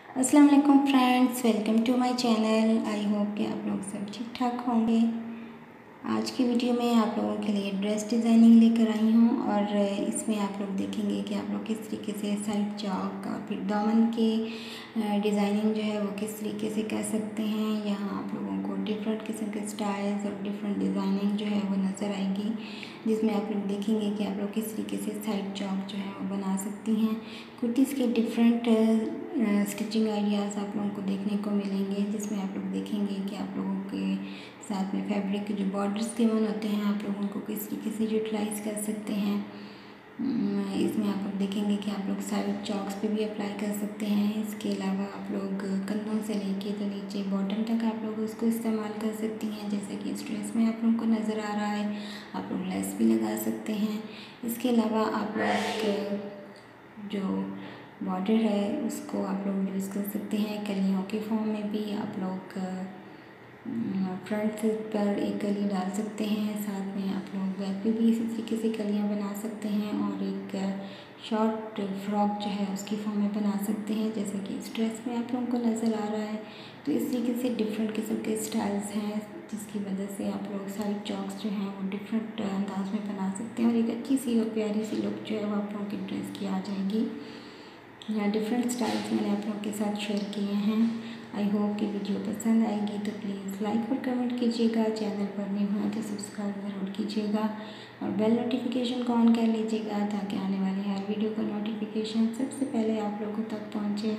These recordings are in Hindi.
अस्सलाम वालेकुम friends, welcome to my channel. I hope कि आप लोग सब ठीक ठाक होंगे। आज की वीडियो में आप लोगों के लिए ड्रेस डिज़ाइनिंग लेकर आई हूँ और इसमें आप लोग देखेंगे कि आप लोग किस तरीके से साइड चौक और फिर दामन के डिज़ाइनिंग जो है वो किस तरीके से कर सकते हैं। यहाँ आप लोगों को डिफरेंट किस्म के स्टाइल्स और डिफरेंट डिज़ाइनिंग जो है वो नज़र आएगी, जिसमें आप लोग देखेंगे कि आप लोग किस तरीके से साइड चौक जो है वो बना सकती हैं। कुर्तीज़ के डिफरेंट स्टिचिंग आइडियाज़ आप लोगों को देखने को मिलेंगे, जिसमें आप लोग देखेंगे कि आप लोगों के साथ में फैब्रिक के जो बॉर्डर्स गिवन होते हैं आप लोगों को किस तरीके से यूटिलाइज़ कर सकते हैं। इसमें आप लोग देखेंगे कि आप लोग साइड चौक्स पे भी अप्लाई कर सकते हैं। इसके अलावा आप लोग कंधों से लेके तो नीचे बॉटम तक आप लोग उसको इस्तेमाल कर सकती हैं, जैसे कि इस ड्रेस में आप लोगों को नज़र आ रहा है। आप लोग लेस भी लगा सकते हैं। इसके अलावा आप लोग जो बॉर्डर है उसको आप लोग यूज़ कर सकते हैं कलियों के फॉर्म में भी। आप लोग फ्रंट पर एक कली डाल सकते हैं, साथ में आप लोग बैक पे भी इसी तरीके से कलियाँ बना सकते हैं और एक शॉर्ट फ्रॉक जो है उसकी फॉर्म में बना सकते हैं, जैसे कि इस ड्रेस में आप लोगों को नज़र आ रहा है। तो इस तरीके से डिफरेंट किस्म के स्टाइल्स हैं, जिसकी वजह से आप लोग साइड चौक्स जो हैं वो डिफरेंट अंदाज में बना सकते हैं और एक अच्छी सी और प्यारी सी लुक जो है वो आप लोगों की ड्रेस की आ जाएगी। यहाँ डिफरेंट स्टाइल्स मैंने आप लोगों के साथ शेयर किए हैं। आई होप कि वीडियो पसंद आएगी, तो प्लीज़ लाइक और कमेंट कीजिएगा। चैनल पर नहीं हुआ तो सब्सक्राइब ज़रूर कीजिएगा और बेल नोटिफिकेशन को ऑन कर लीजिएगा, ताकि आने वाली हर वीडियो का नोटिफिकेशन सबसे पहले आप लोगों तक पहुँचे।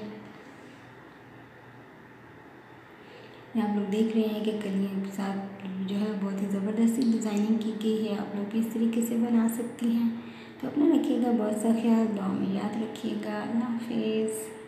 यहाँ आप लोग देख रहे हैं कि कलियों के साथ जो है बहुत ही ज़बरदस्त डिज़ाइनिंग की गई है। आप लोग इस तरीके से बना सकती हैं। तो अपना रखिएगा बहुत सा ख्याल, दुआ में याद रखिएगा। अल्लाह हाफिज़।